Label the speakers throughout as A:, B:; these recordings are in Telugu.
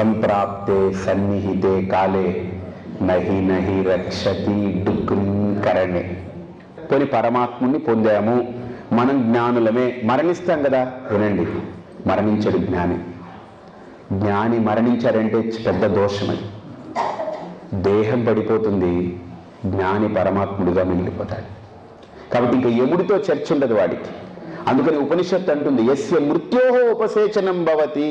A: సంప్రాప్తే సన్నిహితే కాలే నహి నహి రక్షతి డుక్రీకరణే. పోని పరమాత్ముని పొందాము, మనం జ్ఞానులమే, మరణిస్తాం కదా. వినండి, మరణించడు జ్ఞాని. జ్ఞాని మరణించారంటే పెద్ద దోషం. అది దేహం పడిపోతుంది, జ్ఞాని పరమాత్ముడిగా మిగిలిపోతాడు. కాబట్టి ఇంకా యముడితో చర్చ ఉండదు వాడికి. అందుకని ఉపనిషత్తు అంటుంది యస్య మృత్యోహో ఉపసేచనం భవతి.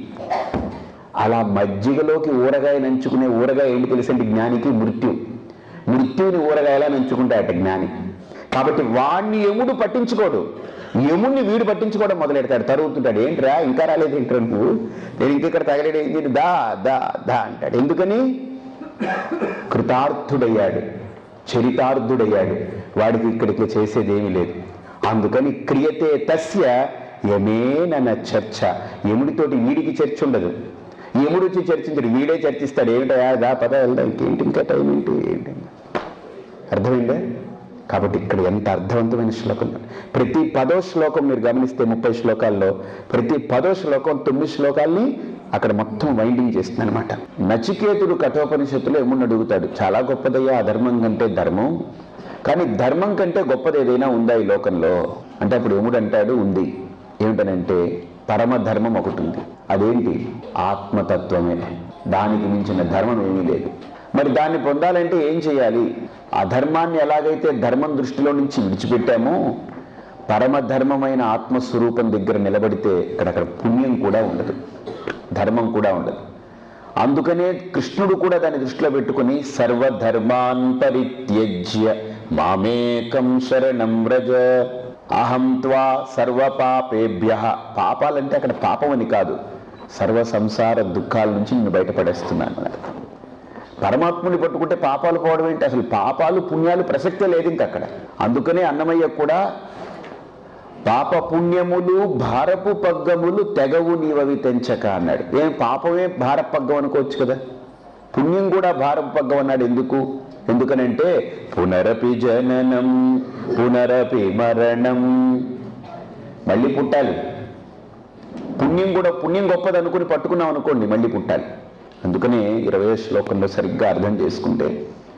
A: అలా మజ్జిగలోకి ఊరగాయ నంచుకునే ఊరగాయ ఏంటి తెలుసండి జ్ఞానికి? మృత్యువుని ఊరగాయలా నంచుకుంటాయట జ్ఞాని. కాబట్టి వాణ్ణి యముడు పట్టించుకోడు, యముణ్ణి వీడు పట్టించుకోవడం మొదలెడతాడు. తరుగుతుంటాడు, ఏంట్రా ఇంకా రాలేదు ఏంట్రా నువ్వు, నేను ఇంకెక్కడ తగలేడు, ఏంటి దా దా దా అంటాడు. ఎందుకని? కృతార్థుడయ్యాడు, చరితార్థుడయ్యాడు, వాడికి ఇక్కడికి చేసేదేమీ లేదు. అందుకని క్రియతే తస్య యమేన చర్చ. యముడితోటి వీడికి చర్చ ఉండదు. యముడు వచ్చి చర్చించడు, వీడే చర్చిస్తాడు. ఏమిటయా దా పద వెళ్దాం, ఇంకేంటి ఇంకా టైం ఏంటి ఏంటి. అర్థమైందే? కాబట్టి ఇక్కడ ఎంత అర్థవంతమైన శ్లోకం. ప్రతి 10వ శ్లోకం మీరు గమనిస్తే 30 శ్లోకాల్లో ప్రతి 10వ శ్లోకం 9 శ్లోకాల్ని అక్కడ మొత్తం వైండింగ్ చేస్తుంది అనమాట. నచికేతుడు కఠోపనిషత్తులో యముడిని అడుగుతాడు, చాలా గొప్పదయ్యా అధర్మం కంటే ధర్మం, కానీ ధర్మం కంటే గొప్పది ఏదైనా ఉందా ఈ లోకంలో అంటే అప్పుడు యముడు అంటాడు ఉంది. ఏమిటనంటే పరమధర్మం ఒకటి ఉంది. అదేంటి? ఆత్మతత్వమే. దానికి మించిన ధర్మం ఏమీ లేదు. మరి దాన్ని పొందాలంటే ఏం చేయాలి? అధర్మాన్ని ఎలాగైతే ధర్మం దృష్టిలో నుంచి విడిచిపెట్టామో పరమధర్మమైన ఆత్మస్వరూపం దగ్గర నిలబడితే అక్కడ పుణ్యం కూడా ఉండదు, ధర్మం కూడా ఉండదు. అందుకనే కృష్ణుడు కూడా దాన్ని దృష్టిలో పెట్టుకుని సర్వధర్మాన్ పరిత్యజ్య మామేకం శరణం వ్రజ అహం త్వా సర్వపాపేభ్యః. పాపాలంటే అక్కడ పాపం అని కాదు, సర్వ సంసార దుఃఖాల నుంచి నేను బయటపడేస్తున్నాను. పరమాత్ముని పట్టుకుంటే పాపాలు పోవడం ఏంటి? అసలు పాపాలు పుణ్యాలు ప్రసక్తే లేదు ఇంక అక్కడ. అందుకనే అన్నమయ్య కూడా పాప పుణ్యములు భారపు పగ్గములు తెగవు నీవవి తెంచక అన్నాడు. ఏం పాపమే భారపు పగ్గం అనుకోవచ్చు కదా, పుణ్యం కూడా భారపు పగ్గం అన్నాడు. ఎందుకనంటే పునరపి జననం పునరపి మరణం, మళ్ళీ పుట్టాలి. పుణ్యం గొప్పది అనుకుని పట్టుకున్నాం అనుకోండి, మళ్ళీ పుట్టాలి. అందుకనే 20వ శ్లోకంలో సరిగ్గా అర్థం చేసుకుంటే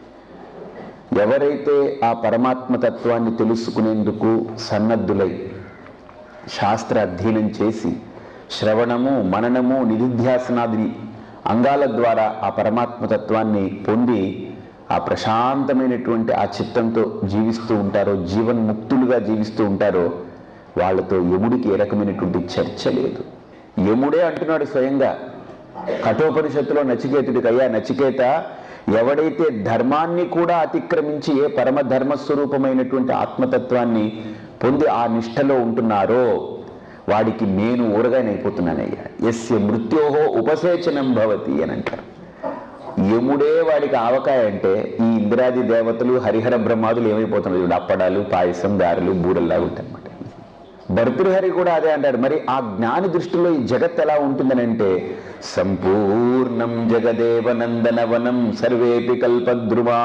A: ఎవరైతే ఆ పరమాత్మతత్వాన్ని తెలుసుకునేందుకు సన్నద్ధులై శాస్త్ర అధ్యయనం చేసి శ్రవణము మననము నిధిధ్యాసనాది అంగాల ద్వారా ఆ పరమాత్మతత్వాన్ని పొంది ఆ ప్రశాంతమైనటువంటి ఆ చిత్తంతో జీవిస్తూ ఉంటారో, జీవన్ముక్తులుగా జీవిస్తూ ఉంటారో, వాళ్ళతో యముడికి ఏ రకమైనటువంటి చర్చ లేదు. యముడే అంటున్నాడు స్వయంగా కఠోపనిషత్తులో నచికేతుడికి, అయ్యా నచికేత, ఎవడైతే ధర్మాన్ని కూడా అతిక్రమించి ఏ పరమధర్మస్వరూపమైనటువంటి ఆత్మతత్వాన్ని పొంది ఆ నిష్టలో ఉంటున్నారో వాడికి నేను ఊరగానైపోతున్నానయ్యా. యస్య మృత్యోహో ఉపసేచనం భవతి అని అంటారు. యముడే వాడికి ఆవకాయ అంటే ఈ ఇంద్రాది దేవతలు హరిహర బ్రహ్మాదులు ఏమైపోతున్నారు చూడు, అప్పడాలు పాయసం గారెలు బూరెల్లా ఉంటాయన్నమాట. భర్తృహరి కూడా అదే అంటాడు. మరి ఆ జ్ఞాని దృష్టిలో ఈ జగత్ ఎలా ఉంటుందని అంటే సంపూర్ణం జగదేవనందనవనం సర్వేపి కల్పద్రుమా.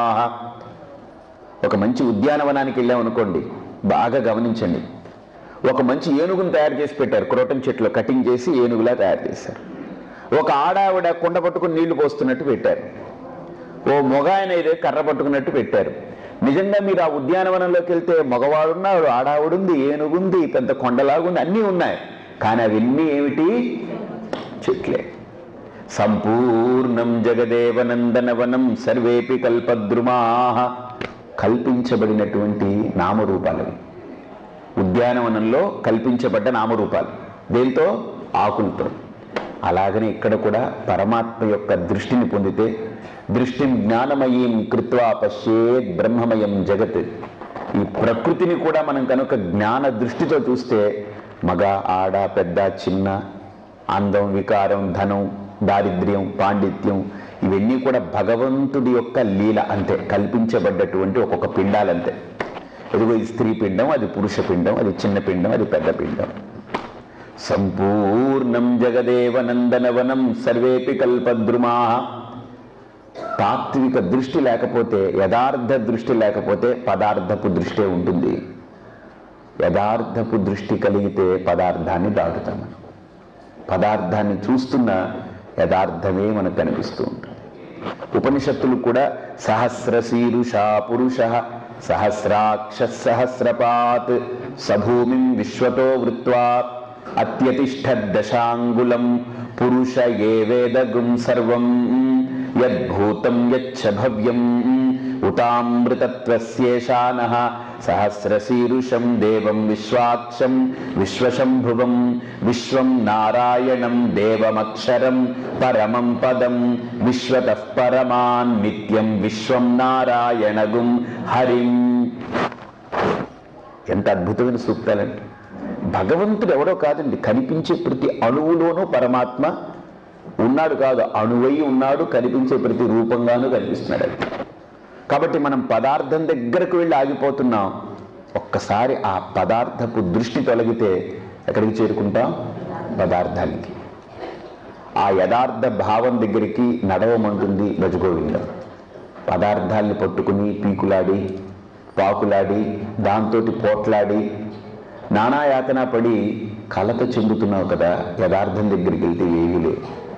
A: ఒక మంచి ఉద్యానవనానికి వెళ్ళామనుకోండి, బాగా గమనించండి, ఒక మంచి ఏనుగును తయారు చేసి పెట్టారు, క్రోటన్ చెట్లు కటింగ్ చేసి ఏనుగులా తయారు చేశారు. ఒక ఆడావిడ కుండ పట్టుకుని నీళ్లు పోస్తున్నట్టు పెట్టారు, ఓ మొగ ఆయన ఇదే కర్ర పట్టుకున్నట్టు పెట్టారు. నిజంగా మీరు ఆ ఉద్యానవనంలోకి వెళ్తే మగవాడున్నాడు, ఆడావుడుంది, ఏనుగుంది, పెద్ద కొండలాగుంది, అన్నీ ఉన్నాయి. కానీ అవన్నీ ఏమిటి? చెట్లే. సంపూర్ణం జగదేవనందనవనం సర్వేపి కల్పద్రుమా. కల్పించబడినటువంటి నామరూపాలవి ఉద్యానవనంలో కల్పించబడ్డ నామరూపాలు. దేంతో? ఆకులతో. అలాగనే ఇక్కడ కూడా పరమాత్మ యొక్క దృష్టిని పొందితే దృష్టిం జ్ఞానమయీం కృత్వా పశ్యేత్ బ్రహ్మమయం జగత్. ఈ ప్రకృతిని కూడా మనం కనుక జ్ఞాన దృష్టితో చూస్తే మగ ఆడ పెద్ద చిన్న, అందం వికారం ధనం దారిద్ర్యం పాండిత్యం ఇవన్నీ కూడా భగవంతుడి యొక్క లీల అంతే, కల్పించబడ్డటువంటి ఒక్కొక్క పిండాలంతే. ఎదుగో ఈ స్త్రీ పిండం, అది పురుష పిండం, అది చిన్న పిండం, అది పెద్ద పిండం. సంపూర్ణం జగదేవనందనవనం సర్వేపి కల్పద్రుమా. తాత్విక దృష్టి లేకపోతే, యథార్థ దృష్టి లేకపోతే పదార్థపు దృష్టే ఉంటుంది. యథార్థపు దృష్టి కలిగితే పదార్థాన్ని దాటుతాం. పదార్థాన్ని చూస్తున్న యథార్థమే మనకు కనిపిస్తూ ఉంటుంది. ఉపనిషత్తులు కూడా సహస్రశీరుషా పురుష సహస్రాక్ష సహస్రపాత్ సభూమిం విశ్వతో వృత్వా అత్యతిష్ఠద్దశాంగుళం పురుష ఏ వేదగుం సర్వం యద్భూతం యచ్చ భవ్యం ఉతామృతత్వస్యేషానః సహస్రశీరుషం దేవం విశ్వాక్షం విశ్వశంభువం విశ్వం నారాయణం దేవమక్షరం పరమం పదం విశ్వతః పరమాన్ నిత్యం విశ్వం నారాయణగుం హరిం. ఎంత అద్భుతమైన సూక్తాలండి. భగవంతుడు ఎవడో కాదండి, కనిపించే ప్రతి అణువులోనూ పరమాత్మ ఉన్నాడు కాదు, అణువై ఉన్నాడు, కనిపించే ప్రతి రూపంగానూ కనిపిస్తున్నాడు. కాబట్టి మనం పదార్థం దగ్గరకు వెళ్ళి ఆగిపోతున్నాం. ఒక్కసారి ఆ పదార్థపు దృష్టి తొలగితే ఎక్కడికి చేరుకుంటాం? పదార్థానికి. ఆ యథార్థ భావం దగ్గరికి నడవమంటుంది భజగోవిందం. పదార్థాల్ని పట్టుకుని పీకులాడి పాకులాడి దాంతో పోట్లాడి నానాయాతన పడి కలత చెందుతున్నావు కదా, యథార్థం దగ్గరికి వెళ్తే ఏమీ లేవు.